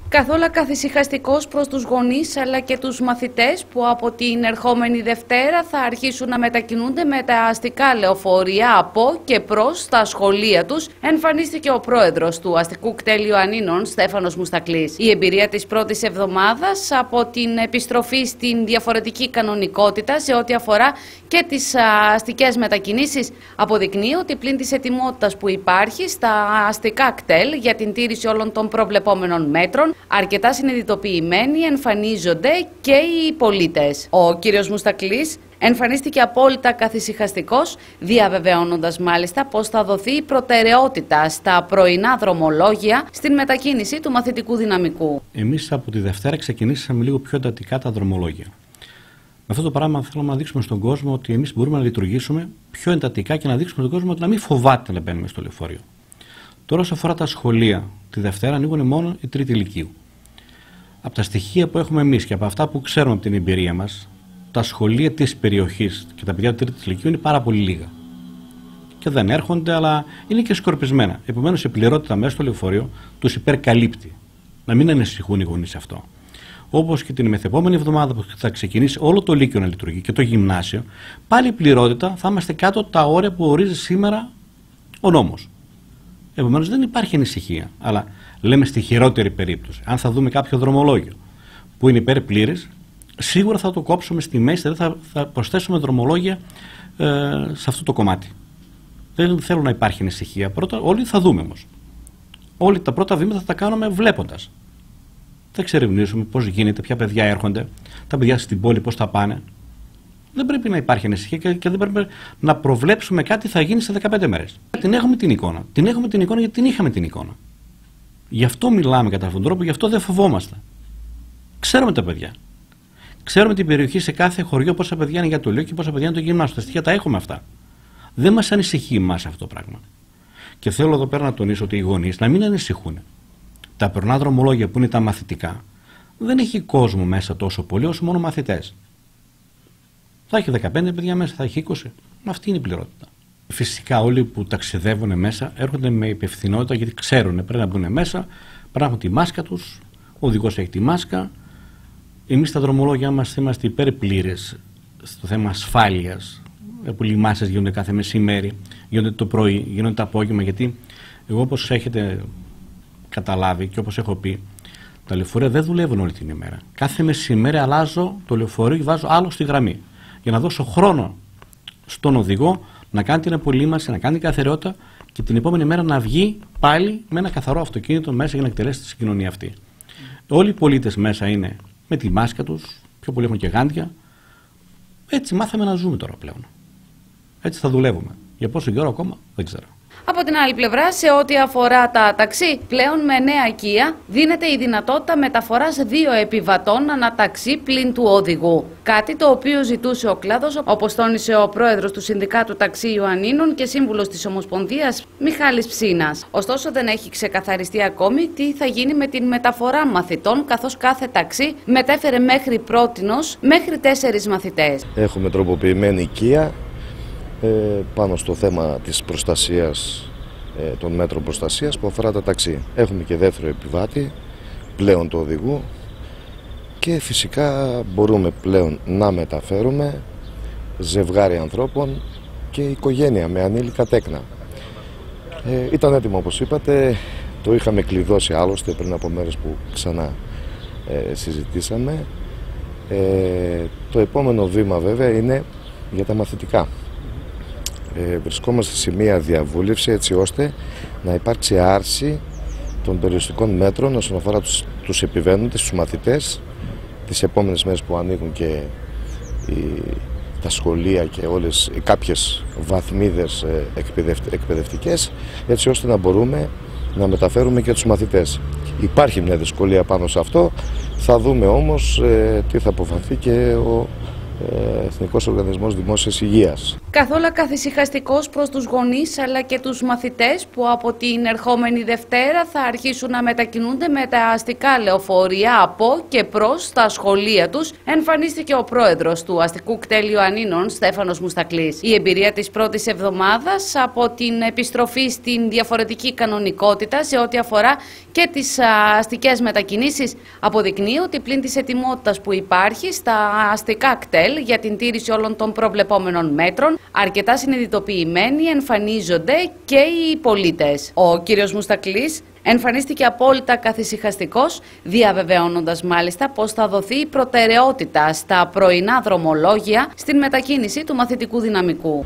Καθόλου καθησυχαστικός προς τους γονείς αλλά και τους μαθητές που από την ερχόμενη Δευτέρα θα αρχίσουν να μετακινούνται με τα αστικά λεωφορεία από και προς τα σχολεία τους, εμφανίστηκε ο πρόεδρος του αστικού κτέλ Ιωαννίνων, Στέφανος Μουστακλής. Η εμπειρία της πρώτης εβδομάδας από την επιστροφή στην διαφορετική κανονικότητα σε ό,τι αφορά και τις αστικές μετακινήσεις αποδεικνύει ότι πλην της ετοιμότητας που υπάρχει στα αστικά κτέλ για την τήρηση όλων των προβλεπόμενων μέτρων, αρκετά συνειδητοποιημένοι εμφανίζονται και οι πολίτες. Ο κύριος Μουστακλής εμφανίστηκε απόλυτα καθησυχαστικός, διαβεβαιώνοντας μάλιστα πως θα δοθεί προτεραιότητα στα πρωινά δρομολόγια στην μετακίνηση του μαθητικού δυναμικού. Εμείς από τη Δευτέρα ξεκινήσαμε λίγο πιο εντατικά τα δρομολόγια. Με αυτό το πράγμα θέλουμε να δείξουμε στον κόσμο ότι εμείς μπορούμε να λειτουργήσουμε πιο εντατικά και να δείξουμε στον κόσμο ότι να μην φοβάται να μπαίνουμε στο λεωφορείο. Τώρα, όσο αφορά τα σχολεία, τη Δευτέρα ανοίγουν μόνο η τρίτη ηλικίου. Από τα στοιχεία που έχουμε εμείς και από αυτά που ξέρουμε από την εμπειρία μας, τα σχολεία της περιοχής και τα παιδιά του τρίτης ηλικίου είναι πάρα πολύ λίγα. Και δεν έρχονται, αλλά είναι και σκορπισμένα. Επομένως, η πληρότητα μέσα στο λεωφορείο τους υπερκαλύπτει. Να μην ανησυχούν οι γονείς σε αυτό. Όπως και την μεθεπόμενη εβδομάδα που θα ξεκινήσει όλο το Λύκειο να λειτουργεί και το γυμνάσιο, πάλι η πληρότητα θα είμαστε κάτω από τα όρια που ορίζει σήμερα ο νόμος. Επομένως δεν υπάρχει ανησυχία, αλλά λέμε στη χειρότερη περίπτωση. Αν θα δούμε κάποιο δρομολόγιο που είναι υπερπλήρης, σίγουρα θα το κόψουμε στη μέση, δηλαδή θα προσθέσουμε δρομολόγια σε αυτό το κομμάτι. Δεν θέλω να υπάρχει ανησυχία. Πρώτα, όλοι θα δούμε όμως. Όλοι τα πρώτα βήματα θα τα κάνουμε βλέποντας. Θα εξερευνήσουμε πώς γίνεται, ποια παιδιά έρχονται, τα παιδιά στην πόλη πώς θα πάνε. Δεν πρέπει να υπάρχει ανησυχία και δεν πρέπει να προβλέψουμε κάτι θα γίνει σε 15 μέρες. Την έχουμε την εικόνα. Την έχουμε την εικόνα γιατί την είχαμε την εικόνα. Γι' αυτό μιλάμε κατά αυτόν τον τρόπο, γι' αυτό δεν φοβόμαστε. Ξέρουμε τα παιδιά. Ξέρουμε την περιοχή σε κάθε χωριό πόσα παιδιά είναι για το Λύκειο και πόσα παιδιά είναι το γυμνάσιο. Τα στοιχεία τα έχουμε αυτά. Δεν μας ανησυχεί εμάς αυτό το πράγμα. Και θέλω εδώ πέρα να τονίσω ότι οι γονείς να μην ανησυχούν. Τα πρωινά δρομολόγια που είναι τα μαθητικά δεν έχει κόσμο μέσα τόσο πολύ όσο μόνο μαθητές. Θα έχει 15 παιδιά μέσα, θα έχει 20. Αυτή είναι η πληρότητα. Φυσικά όλοι που ταξιδεύουν μέσα έρχονται με υπευθυνότητα γιατί ξέρουν πρέπει να μπουν μέσα, πρέπει να έχουν τη μάσκα τους, ο οδηγός έχει τη μάσκα. Εμείς στα δρομολόγια μας είμαστε υπερπλήρες στο θέμα ασφάλειας. Που λιμάσεις γίνονται κάθε μεσημέρι, γίνονται το πρωί, γίνονται το απόγευμα. Γιατί εγώ όπως έχετε καταλάβει και όπως έχω πει, τα λεωφορεία δεν δουλεύουν όλη την ημέρα. Κάθε μεσημέρι αλλάζω το λεωφορείο και βάζω άλλο στη γραμμή. Για να δώσω χρόνο στον οδηγό να κάνει την απολύμαση, να κάνει την καθαριότητα και την επόμενη μέρα να βγει πάλι με ένα καθαρό αυτοκίνητο μέσα για να εκτελέσει τη συγκοινωνία αυτή. Όλοι οι πολίτες μέσα είναι με τη μάσκα τους, πιο πολλοί έχουν και γάντια. Έτσι μάθαμε να ζούμε τώρα πλέον. Έτσι θα δουλεύουμε. Για πόσο καιρό ακόμα δεν ξέρω. Από την άλλη πλευρά, σε ό,τι αφορά τα ταξί, πλέον με νέα οικία δίνεται η δυνατότητα μεταφοράς 2 επιβατών ανά ταξί πλην του οδηγού. Κάτι το οποίο ζητούσε ο κλάδος, όπως τόνισε ο πρόεδρος του Συνδικάτου Ταξί Ιωαννίνων και σύμβουλος της Ομοσπονδίας Μιχάλης Ψήνας. Ωστόσο, δεν έχει ξεκαθαριστεί ακόμη τι θα γίνει με την μεταφορά μαθητών, καθώς κάθε ταξί μετέφερε μέχρι πρότινος μέχρι 4 μαθητές. Έχουμε τροποποιημένη οικία. Πάνω στο θέμα της προστασίας, των μέτρων προστασίας που αφορά τα ταξί. Έχουμε και δεύτερο επιβάτη πλέον του οδηγού και φυσικά μπορούμε πλέον να μεταφέρουμε ζευγάρι ανθρώπων και οικογένεια με ανήλικα τέκνα. Ήταν έτοιμο όπως είπατε, το είχαμε κλειδώσει άλλωστε πριν από μέρες που ξανά συζητήσαμε. Το επόμενο βήμα βέβαια είναι για τα μαθητικά. Βρισκόμαστε σε μια διαβούλευση έτσι ώστε να υπάρξει άρση των περιοριστικών μέτρων όσον αφορά τους επιβαίνοντες, τους μαθητές τις επόμενες μέρες που ανοίγουν και τα σχολεία και κάποιες βαθμίδες εκπαιδευτικές, έτσι ώστε να μπορούμε να μεταφέρουμε και τους μαθητές. Υπάρχει μια δυσκολία πάνω σε αυτό, θα δούμε όμως τι θα αποφανθεί και ο Εθνικός Οργανισμός Δημόσιας Υγείας. Καθόλου καθησυχαστικός προς τους γονείς αλλά και τους μαθητές που από την ερχόμενη Δευτέρα θα αρχίσουν να μετακινούνται με τα αστικά λεωφορεία από και προς τα σχολεία τους, εμφανίστηκε ο πρόεδρος του Αστικού Κτέλειου Ανίνων, Στέφανος Μουστακλής. Η εμπειρία της πρώτης εβδομάδας από την επιστροφή στην διαφορετική κανονικότητα σε ό,τι αφορά και τις αστικές μετακινήσεις αποδεικνύει ότι πλην της ετοιμότητας που υπάρχει στα αστικά κτέλ για την τήρηση όλων των προβλεπόμενων μέτρων, αρκετά συνειδητοποιημένοι εμφανίζονται και οι πολίτες. Ο κύριος Μουστακλής εμφανίστηκε απόλυτα καθησυχαστικός, διαβεβαιώνοντας μάλιστα πως θα δοθεί προτεραιότητα στα πρωινά δρομολόγια στην μετακίνηση του μαθητικού δυναμικού.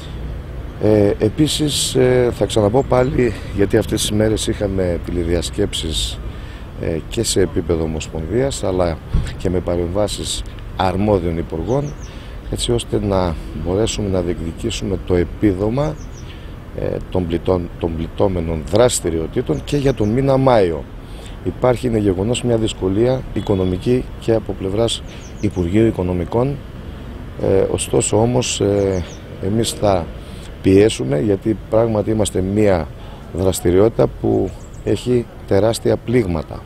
Επίσης θα ξαναπώ πάλι, γιατί αυτές τις μέρες είχαμε τηλεδιασκέψεις και σε επίπεδο Ομοσπονδίας αλλά και με παρεμβάσεις αρμόδιων υπουργών, έτσι ώστε να μπορέσουμε να διεκδικήσουμε το επίδομα των πληττόμενων δραστηριοτήτων και για τον μήνα Μάιο. Υπάρχει, είναι γεγονός, μια δυσκολία οικονομική και από πλευράς Υπουργείου Οικονομικών, ωστόσο όμως εμείς θα πιέσουμε, γιατί πράγματι είμαστε μια δραστηριότητα που έχει τεράστια πλήγματα.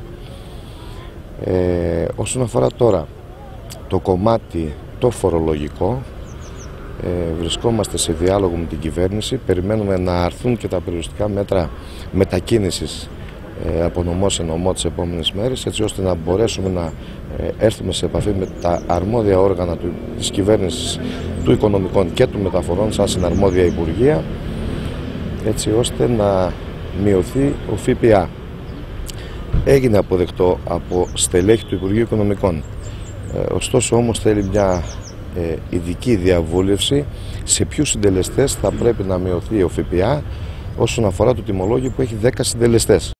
Όσον αφορά τώρα το κομμάτι το φορολογικό, βρισκόμαστε σε διάλογο με την κυβέρνηση, περιμένουμε να αρθούν και τα περιοριστικά μέτρα μετακίνησης από νομό σε νομό τις επόμενες μέρες, έτσι ώστε να μπορέσουμε να έρθουμε σε επαφή με τα αρμόδια όργανα της κυβέρνησης, του Οικονομικών και του Μεταφορών σαν συναρμόδια Υπουργεία, έτσι ώστε να μειωθεί ο ΦΠΑ. Έγινε αποδεκτό από στελέχη του Υπουργείου Οικονομικών. Ωστόσο όμως θέλει μια ειδική διαβούλευση σε ποιους συντελεστές θα πρέπει να μειωθεί ο ΦΠΑ όσον αφορά το τιμολόγιο που έχει 10 συντελεστές.